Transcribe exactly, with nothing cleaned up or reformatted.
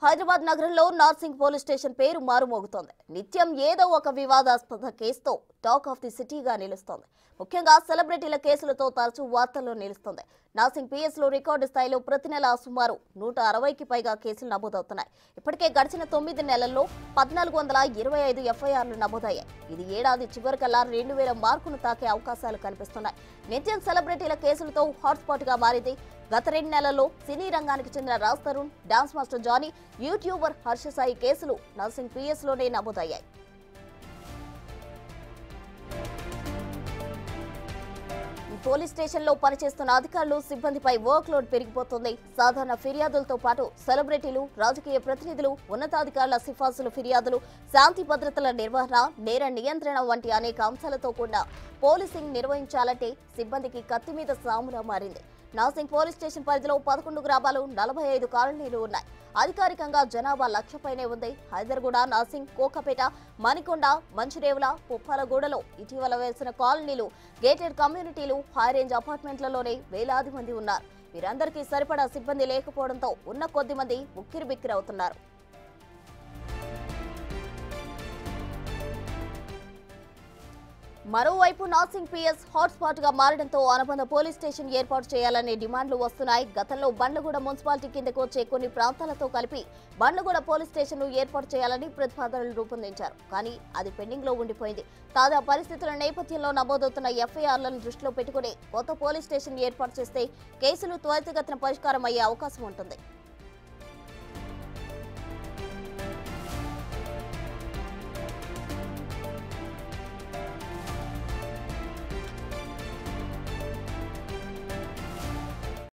హైదరాబాద్ నగరంలో Narsingi police station పేరు మారుమోగుతోంది. నిత్యం ఏదో ఒక వివాదాస్పద కేసుతో టాక్ ఆఫ్ ది సిటీగా నిలుస్తోంది. ముఖ్యంగా సెలబ్రిటీల కేసులతో తరచూ వార్తల్లో నిలుస్తోంది. నార్సింగ్ పిఎస్ లో రికార్డు స్థాయిలో ప్రతి నెల సుమారు నూట అరవైకి పైగా కేసులు నమోదవుతున్నాయి. ఇప్పటికే గడిచిన తొమ్మిది నెలల్లో పద్నాలుగు వందల ఇరవై ఐదు ఎఫ్ఐఆర్లు నమోదయ్యాయి. ఇది ఏడాది చివరికల్లా రెండు వేల మార్కును తాకే అవకాశాలు కనిపిస్తున్నాయి. నిత్యం సెలబ్రిటీల కేసులతో హాట్స్పాట్ గా మారింది. గత రెండు నెలల్లో సినీ రంగానికి చెందిన Raj Tarun, dance master Jani, YouTuber Harsha Sai కేసులు నార్సింగ్ పిఎస్ లోనే నమోదయ్యాయి. పోలీస్ స్టేషన్ లో పనిచేస్తున్న అధికారులు, సిబ్బందిపై వర్క్ లోడ్ పెరిగిపోతుంది. సాధారణ ఫిర్యాదులతో పాటు సెలబ్రిటీలు, రాజకీయ ప్రతినిధులు, ఉన్నతాధికారుల సిఫార్సులు, ఫిర్యాదులు, శాంతి భద్రతల నిర్వహణ, నేర నియంత్రణ వంటి అనేక అంశాలతో కూడిన పోలీసింగ్ నిర్వహించాలంటే సిబ్బందికి కత్తి మీద సాములా మారింది. నార్సింగ్ పోలీస్ స్టేషన్ పరిధిలో పదకొండు గ్రామాలు, నలభై ఐదు కాలనీలు ఉన్నాయి. అధికారికంగా జనాభా లక్షపైనే ఉంది. హైదర్గూడ, నార్సింగ్, కోకపేట, మణికొండ, మంచిరేవుల, పుప్పాలగూడలో ఇటీవల వేసిన కాలనీలు, గేటెడ్ కమ్యూనిటీలు, హై రేంజ్ అపార్ట్మెంట్లలోనే వేలాది మంది ఉన్నారు. వీరందరికీ సరిపడా సిబ్బంది లేకపోవడంతో ఉన్న కొద్ది మంది ఉక్కిరిబిక్కిరవుతున్నారు. మరోవైపు నార్సింగ్ పిఎస్ హాట్స్పాట్ గా మారడంతో అనుబంధ పోలీస్ స్టేషన్ ఏర్పాటు చేయాలనే డిమాండ్లు వస్తున్నాయి. గతంలో బండ్లగూడ మున్సిపాలిటీ కిందకు వచ్చే కొన్ని ప్రాంతాలతో కలిపి బండ్లగూడ పోలీస్ స్టేషన్ ను ఏర్పాటు చేయాలని ప్రతిపాదనలు రూపొందించారు. కానీ అది పెండింగ్ లో ఉండిపోయింది. తాజా పరిస్థితుల నేపథ్యంలో నమోదవుతున్న ఎఫ్ఐఆర్లను దృష్టిలో పెట్టుకుని కొత్త పోలీస్ స్టేషన్ ఏర్పాటు చేస్తే కేసులు త్వరితగతిన పరిష్కారం అయ్యే అవకాశం ఉంటుంది.